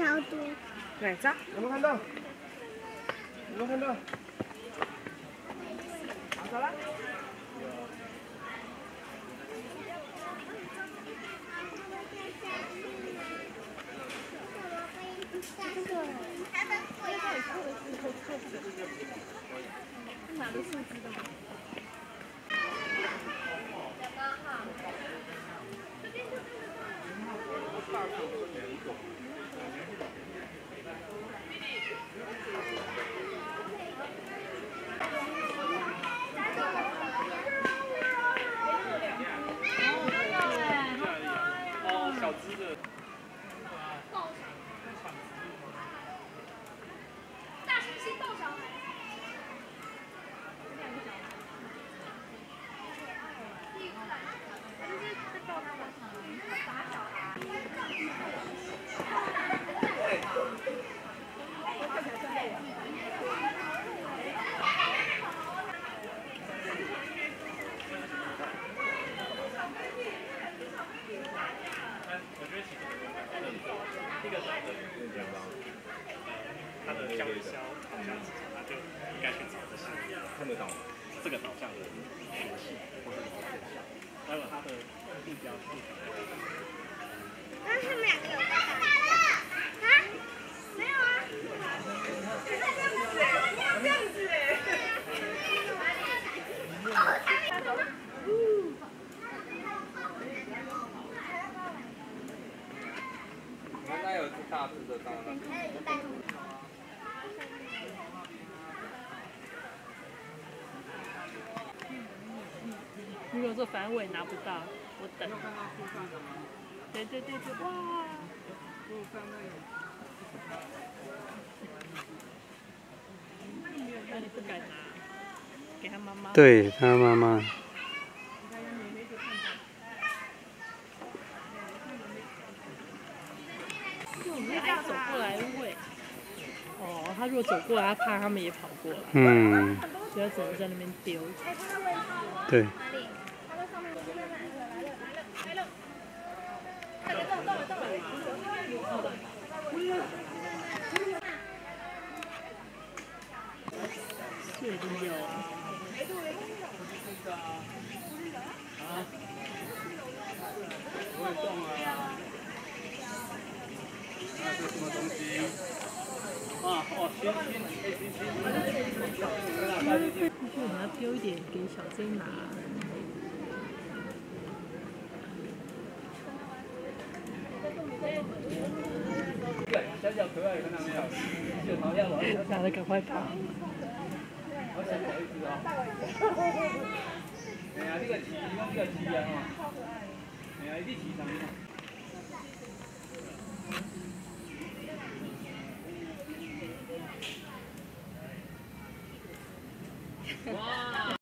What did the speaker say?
超多。 来，走。 有没有看到？有没有看到？好，走了。 拿的数字的吗？ 哦，小只的。 大猩猩斗小孩。 这个岛的它的交易销好像它就应该去找这些看得到这个岛上的联系或者现象，待会它的目标是。 那他们两个有在打啊？没有啊。这样子哎，这样子哎。 应该有大只的刚刚。 如果说反正我也拿不到，我等。对对对对，哇！那你不敢拿，给他妈妈。 对他妈妈。 爱走过来喂。哦，他如果走过来，他怕他们也跑过来。 嗯。 所以他只能在那边丢。 对。 这里有。 不会动了啦。那是什么东西？啊，哦， 你要丢一点给小 J 拿。 小小可爱，看到没有？就好像我。 拿了赶快跑。 我想找一只啊。哎呀，这个旗，这个旗啊哈。哎呀，你旗上面。哇！